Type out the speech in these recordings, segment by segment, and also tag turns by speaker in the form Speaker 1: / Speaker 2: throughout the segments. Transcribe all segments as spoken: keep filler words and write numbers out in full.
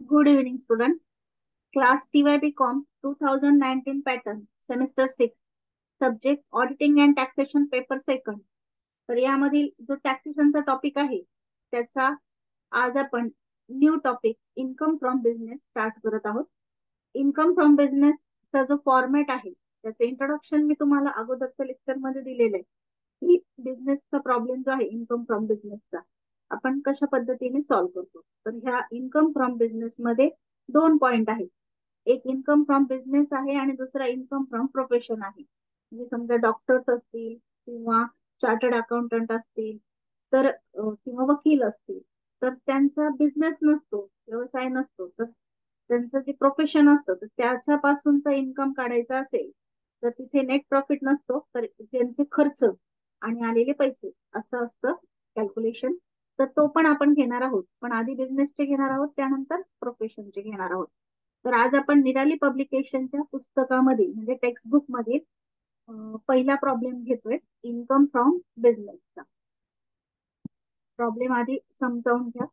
Speaker 1: Good evening, student. Class T Y B Com twenty nineteen pattern, semester six, subject auditing and taxation paper second. तर यामधील जो टॅक्सेशनचा topic आहे त्याचा आज आपण new topic income from business start करत आहोत. इन्कम फ्रॉम बिझनेसचा जो फॉर्मॅट आहे त्याचं इंट्रोडक्शन मी तुम्हाला अगोदरच्या लेक्चर मध्ये दिलेलं आहे की बिझनेसचा प्रॉब्लेम जो आहे इन्कम फ्रॉम बिझनेसचा आपण कशा पद्धतीने सॉल्व्ह करतो. तर ह्या इन्कम फ्रॉम बिझनेस मध्ये दोन पॉइंट आहेत. एक इन्कम फ्रॉम बिझनेस आहे आणि दुसरा इन्कम फ्रॉम प्रोफेशन आहे. म्हणजे समजा डॉक्टर्स असतील किंवा चार्टर्ड अकाउंटंट असतील तर अ, किंवा वकील असतील तर त्यांचा बिझनेस नसतो, व्यवसाय नसतो, तर त्यांचं जे प्रोफेशन असतं तर त्याच्यापासूनचा इन्कम काढायचा असेल तर तिथे नेट प्रॉफिट नसतो, तर त्यांचे खर्च आणि आलेले पैसे असं असतं कॅल्क्युलेशन. तर तो पण आपण घेणार आहोत, पण आधी बिझनेसचे घेणार आहोत त्यानंतर प्रोफेशनचे घेणार आहोत. तर आज आपण निराली पब्लिकेशनच्या पुस्तकामध्ये म्हणजे टेक्स्टबुक मध्ये अं, पहिला प्रॉब्लेम घेतोय इन्कम फ्रॉम बिझनेसचा. प्रॉब्लेम आधी समजावून घ्या.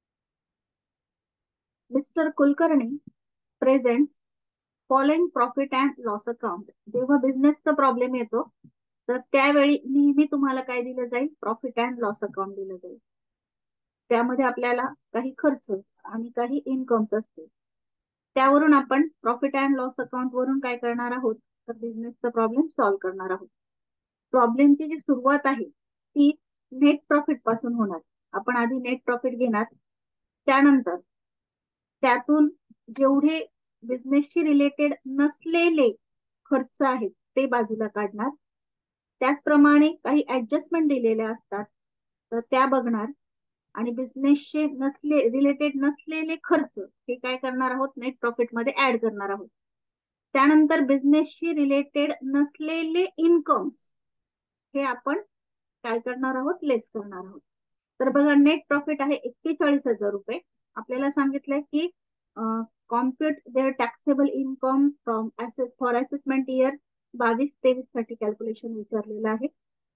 Speaker 1: Mister Kulkarni presents following profit and loss account. जेव्हा बिझनेसचा प्रॉब्लेम येतो तर त्यावेळी नेहमी तुम्हाला काय दिलं जाईल, प्रॉफिट अँड लॉस अकाउंट दिलं जाईल. त्यामध्ये आपल्याला काही खर्च आणि काही इन्कम्स असते. त्यावरून आपण प्रॉफिट अँड लॉस अकाउंट वरून काय करणार आहोत, तर बिझनेसचा प्रॉब्लेम सॉल्व्ह करणार आहोत. प्रॉब्लेमची जी सुरुवात आहे ती नेट प्रॉफिट पासून होणार. आपण आधी नेट प्रॉफिट घेणार, त्यानंतर त्यातून जेवढे बिझनेसशी रिलेटेड नसलेले खर्च आहेत ते बाजूला काढणार. त्याचप्रमाणे काही ऍडजस्टमेंट दिलेल्या असतात तर त्या बघणार आणि बिझनेसचे नसले रिलेटेड नसलेले खर्च हे काय करणार आहोत, नेट प्रॉफिट मध्ये ऍड करणार आहोत. त्यानंतर बिझनेसशी रिलेटेड नसलेले इन्कम्स हे आपण काय करणार आहोत, लेस करणार आहोत. तर बघा नेट प्रॉफिट आहे एक्केचाळीस हजार रुपये. आपल्याला सांगितलंय की compute their taxable income from assess for assessment year बावीस तेवीस साठी कॅल्क्युलेशन विचारलेलं आहे.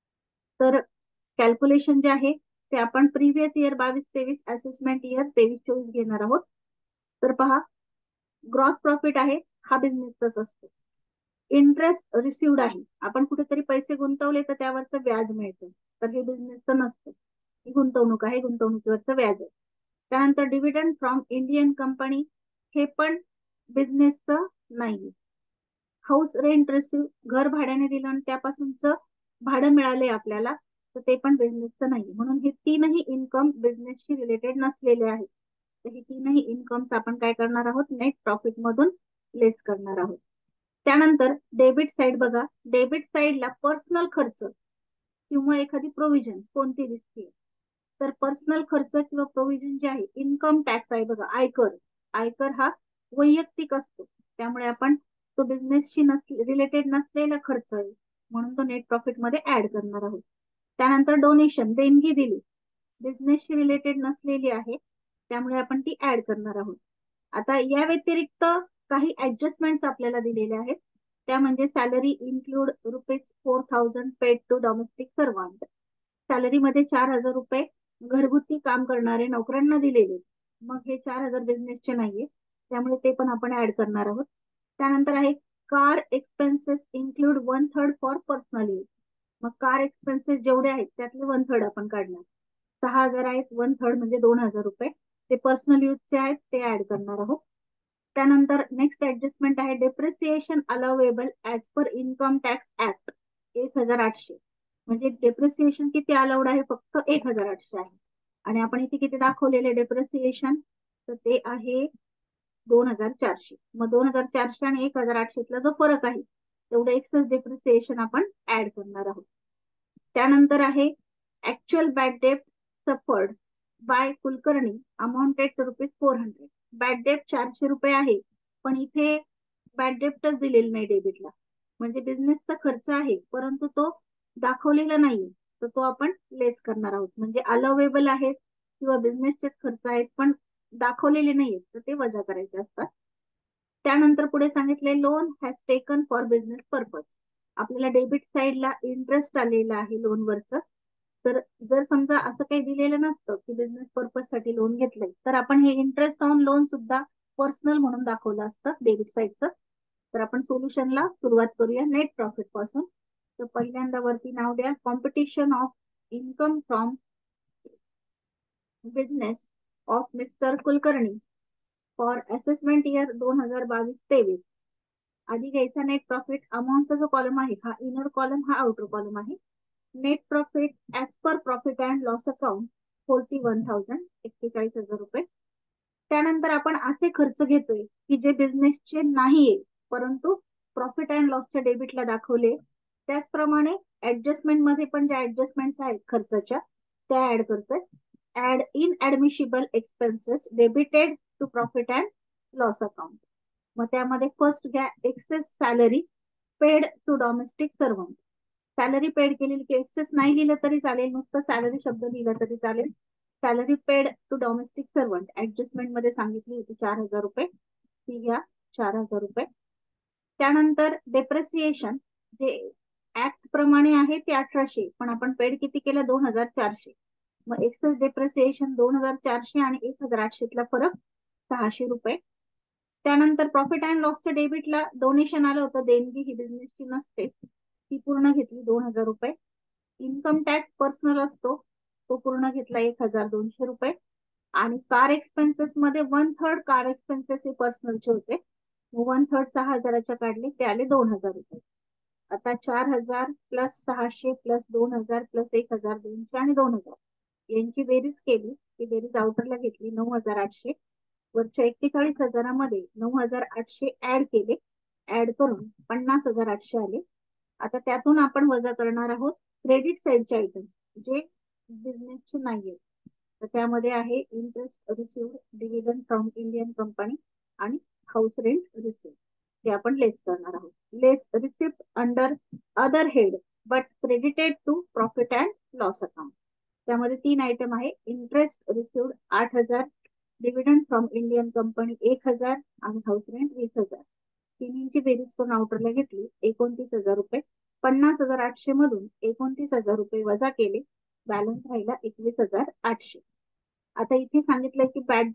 Speaker 1: तर कॅल्क्युलेशन जे आहे ते आपण प्रिव्हियस इयर बावीस तेवीस असेसमेंट इयर तेवीस चोवीस घेणार आहोत. तर पहा, ग्रॉस प्रॉफिट आहे हा बिझनेसचाच असतो. इंटरेस्ट रिसिवड आहे, आपण कुठेतरी पैसे गुंतवले तर त्यावरचं व्याज मिळतं, तर हे बिझनेसचं नसतं, ही गुंतवणूक आहे, गुंतवणुकीवरचं व्याज आहे. त्यानंतर डिव्हिडंड फ्रॉम इंडियन कंपनी हे पण बिझनेसचं नाही. हाऊस रेंट रिसिव्ह, घर भाड्याने दिलं आणि त्यापासूनचं भाडं मिळाले आपल्याला तर ते पण बिझनेसचं नाही. म्हणून हे तीनही इन्कम बिझनेसशी रिलेटेड नसलेले आहेत. तर हे तीनही इन्कम्स आपण काय करणार आहोत, नेट प्रॉफिट मधून लेस करणार आहोत. त्यानंतर डेबिट साइड बघा, डेबिट साइडला पर्सनल खर्च किंवा एखादी प्रोव्हिजन कोणती दिसते, तर पर्सनल खर्च किंवा प्रोव्हिजन जे आहे, इन्कम टॅक्स आहे बघा, आयकर. आयकर हा वैयक्तिक असतो त्यामुळे आपण तो बिझनेसशी नसले रिलेटेड नसलेला खर्च आहे म्हणून तो नेट प्रॉफिट मध्ये ऍड करणार आहोत. त्यानंतर डोनेशन, देणगी दिली, बिझनेसशी रिलेटेड नसलेली आहे त्यामुळे आपण ती ऍड करणार आहोत. आता या व्यतिरिक्त काही ऍडजस्टमेंट्स आपल्याला दिलेल्या आहेत, त्या म्हणजे salary include rupees four thousand paid to domestic servant. सॅलरीमध्ये चार हजार रुपये घरगुती काम करणारे नोकरांना दिलेले, मग हे चार हजार बिझनेसचे नाहीये त्यामुळे ते पण आपण ऍड करणार आहोत. त्यानंतर आहे car expenses include one third for personal use. मग कार एक्सपेन्सेस जेवढे आहेत त्यातले वन थर्ड आपण काढणार. सहा हजार आहेत, वन थर्ड म्हणजे दोन हजार रुपये ते पर्सनल यूजचे आहेत ते ऍड करणार आहोत. त्यानंतर नेक्स्ट ऍडजस्टमेंट आहे depreciation allowable as per income tax act, एक हजार आठशे. म्हणजे डेप्रिसिएशन किती अलाउड आहे, फक्त एक हजार आठशे आहे. आणि आपण इथे किती दाखवलेले डेप्रिसिएशन, तर ते आहे दोन हजार चारशे. मग दोन हजार चारशे आणि एक हजार आठशेतला जो फरक आहे तेवढं एक्सेस डेप्रिसिएशन आपण ऍड करणार आहोत. त्यानंतर आहे actual bad debt suffered by Kulkarni amounted to rupees four hundred. Bad debt चारशे रुपये आहे पण इथे बॅड डेप्टच दिलेली नाही डेबिटला, म्हणजे बिझनेसचा खर्च आहे परंतु तो दाखवलेला नाही, तर तो आपण लेस करणार आहोत. म्हणजे अलाउएबल आहेत किंवा बिझनेसचेच खर्च आहेत पण दाखवलेले नाहीत तर ते वजा करायचे असतात. त्यानंतर पुढे सांगितले loan has taken for business purpose. आपल्याला डेबिट साइडला इंटरेस्ट आलेला आहे लोनवरचं, तर जर समजा असं काही दिलेलं नसतं की बिझनेस पर्पज साठी लोन घेतलंय, तर आपण हे इंटरेस्ट ऑन लोन सुद्धा पर्सनल म्हणून दाखवलं असतं डेबिट साईडचं. तर आपण सोल्युशनला सुरुवात करूया नेट प्रॉफिट पासून. तर पहिल्यांदा वरती नाव द्या competition of income from business of mister Kulkarni for assessment year दोन हजार बावीस तेवीस. आधी घ्यायचा नेट प्रॉफिट. अमाऊंटचा जो कॉलम आहे हा इनर कॉलम, हा आउटर कॉलम आहे. Net profit as per profit and loss account forty one thousand एक्केचाळीस हजार रुपये. त्यानंतर आपण असे खर्च घेतोय की जे बिझनेसचे नाहीये परंतु प्रॉफिट अँड लॉसच्या डेबिटला दाखवले. त्याचप्रमाणे ऍडजस्टमेंट मध्ये पण ज्या ऍडजस्टमेंट्स आहेत खर्चाच्या त्या ऍड करतोय. Add inadmissible expenses debited to profit and loss account. मग त्यामध्ये फर्स्ट घ्या excess salary paid to domestic servant. Salary paid केलेली की एक्सेस नाही लिहिलं तरी चालेल, नुसतं सॅलरी शब्द लिहिला तरी चालेल. Salary paid to domestic servant adjustment मध्ये सांगितली होती चार हजार रुपये, ती घ्या चार हजार रुपये. त्यानंतर डेप्रिसिएशन जे ऍक्ट प्रमाणे आहे ते अठराशे, पण आपण पेड किती केलं दोन हजार चारशे. मग एक्सेस डेप्रिसिएशन दोन हजार चारशे आणि एक हजार आठशेतला फरक सहाशे रुपये. त्यानंतर प्रॉफिट अँड लॉसच्या डेबिटला डोनेशन आलं होतं, देणगी ही बिझनेसची नसते, ती पूर्ण घेतली दोन हजार रुपये. इन्कम टॅक्स पर्सनल असतो तो पूर्ण घेतला एक हजार दोनशे रुपये. आणि कार एक्सपेन्सेस मध्ये वन थर्ड कार एक्सपेन्सेस हे पर्सनलचे होते, वन थर्ड सहा हजाराच्या काढले ते आले दोन हजार रुपये. आता चार हजार प्लस सहाशे प्लस दोन हजार प्लस एक हजार दोनशे आणि दोन हजार यांची बेरीज केली की बेरीज आउटरला घेतली नऊ हजार आठशे. वरच्या एक्केचाळीस हजारामध्ये नऊ हजार आठशे ऍड केले, ऍड करून पन्नास हजार आठशे आले. आता त्यातून आपण वजा करणार आहोत क्रेडिट साईडचे आयटम जे बिझनेसचे नाहीये. तर त्यामध्ये आहे interest received, dividend from Indian company आणि हाऊस रेंट रिसिव्ड, ते आपण लेस करणार आहोत. Less receipt under other head but credited to profit and loss account. त्यामध्ये तीन आयटम आहे इंटरेस्ट रिसिव्ड आठ हजार, डिव्हिडंड फ्रॉम इंडियन कंपनी एक हजार आणि हाऊस रेंट वीस हजार. तिन्हींची बेरीज करून आउटरला घेतली एकोणतीस हजार रुपये. पन्नास हजार आठशे मधून एकोणतीस हजार रुपये वजा केले, बॅलन्स राहिला एकवीस हजार आठशे. आता इथे सांगितलंय की बॅड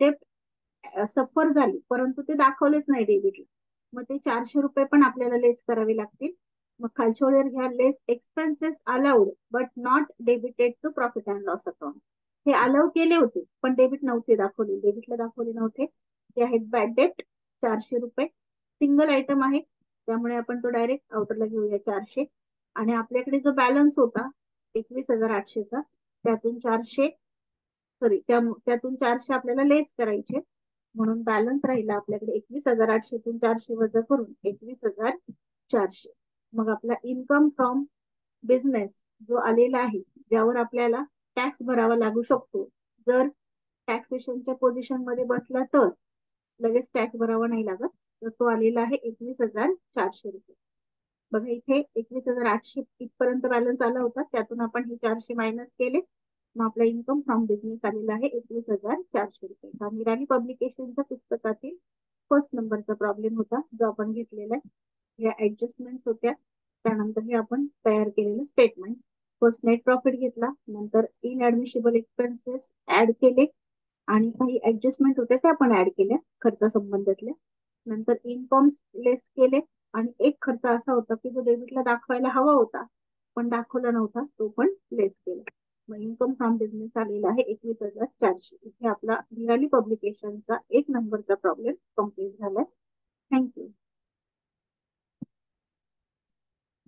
Speaker 1: डेट सफर झाली परंतु ते दाखवलेच नाही डेबिटला, मग ते चारशे रुपये पण आपल्याला लेस करावे लागतील. मग खालच्या वर घ्या less expenses allowed but not debited to profit and loss account. हे अलाउ केले होते पण डेबिट नव्हते दाखवले, डेबिटला दाखवले नव्हते, ते आहेत बॅड डेट चारशे रुपये. सिंगल आयटम आहे त्यामुळे आपण तो डायरेक्ट आउटरला घेऊया चारशे. आणि आपल्याकडे जो बॅलन्स होता एकवीस हजार आठशेचा त्यातून चारशे सॉरी त्या त्यातून चारशे आपल्याला लेस करायचे, म्हणून बॅलन्स राहिला आपल्याकडे एकवीस हजार आठशेतून चारशे वजा करून एकवीस हजार चारशे. मग आपला इन्कम फ्रॉम बिझनेस जो आलेला आहे ज्यावर आपल्याला टॅक्स भरावा लागू शकतो, जर टॅक्सेशनच्या पोझिशन मध्ये बसला तर लगेच टॅक्स भरावा नाही लागत, तर तो आलेला आहे एकवीस हजार चारशे रुपये. बघा इथे एकवीस हजार आठशे इथपर्यंत बॅलन्स आला होता, त्यातून आपण हे चारशे मायनस केले, मग आपला इन्कम फ्रॉम बिझनेस आलेला आहे एकवीस हजार चारशे रुपये. हा निराली पब्लिकेशनच्या पुस्तकातील फर्स्ट नंबरचा प्रॉब्लेम होता जो आपण घेतलेला आहे. या ऍडजस्टमेंट होत्या, त्यानंतर हे आपण तयार केलेलं स्टेटमेंट. फर्स्ट नेट प्रॉफिट घेतला, नंतर इनऍडमिशिबल एक्सपेन्सेस ऍड केले आणि काही ऍडजस्टमेंट होत्या त्या पण ऍड केल्या खर्चासंबंधातल्या. नंतर इन्कम लेस केले आणि एक खर्च असा होता की जो डेबिटला दाखवायला हवा होता पण दाखवला नव्हता, तो पण लेस केला. मग इन्कम फ्रॉम बिझनेस आलेला आहे एकवीस हजार चारशे. इथे आपला निराली पब्लिकेशनचा एक नंबरचा प्रॉब्लेम कम्प्लीट झालाय. थँक्यू.